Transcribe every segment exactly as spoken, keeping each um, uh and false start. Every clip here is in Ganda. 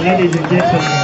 ladies and gentlemen.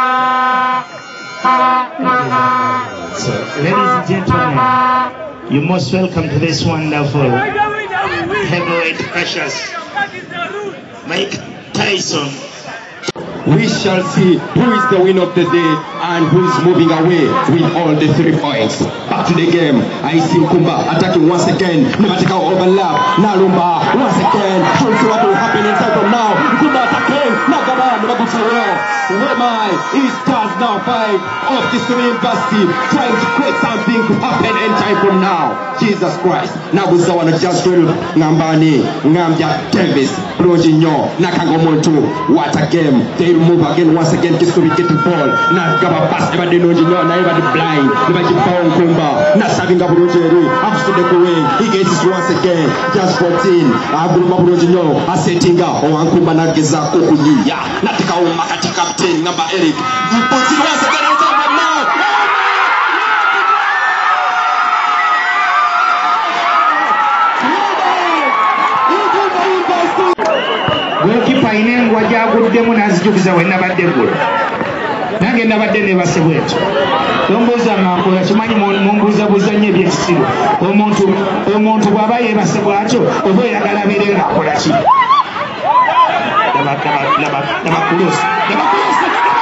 So, ladies and gentlemen, you're most welcome to this wonderful heavyweight precious Mike Tyson. We shall see who is the winner of the day and who is moving away with all the three points. Back to the game. I see Nkumba attacking once again. Never take out overlap. Nalumba once again. Don't see what will happen inside from now. Nkumba attacking. Nagaba never good for her. Where my he starts now five of Kisubi University trying to create something to happen anytime from now. Jesus Christ. Nabuza wana just drill Ngambani Ngambia Davis Brojinyo Nakangomontu. What a game. They move again once again. Kisubi get the ball. Nagaba pass never the Brojinyo. Never the blind. Never the pound Nkumba. Not saving a Brojeri. After the going. He gets it once again. Just fourteen. Abu Brojinyo. Asetinga. O Nkumba Nageza Kokuni. Ya. Natika Umakati captain number Eric. He puts it once again on top of now. Goalkeeper inengwa jaguddemu n'azijukiza we nabadde gula. Nange nabadde nebase bwetyo. Tombuuza mankola kimanyi mumbuuzabuuza nnyo ebyekisibo. Omuntu omuntu bw'aba yeebase bw'atyo oba oyagala abeere ng'akola ki? Laba laba laba laba kulosi. Laba kulosi.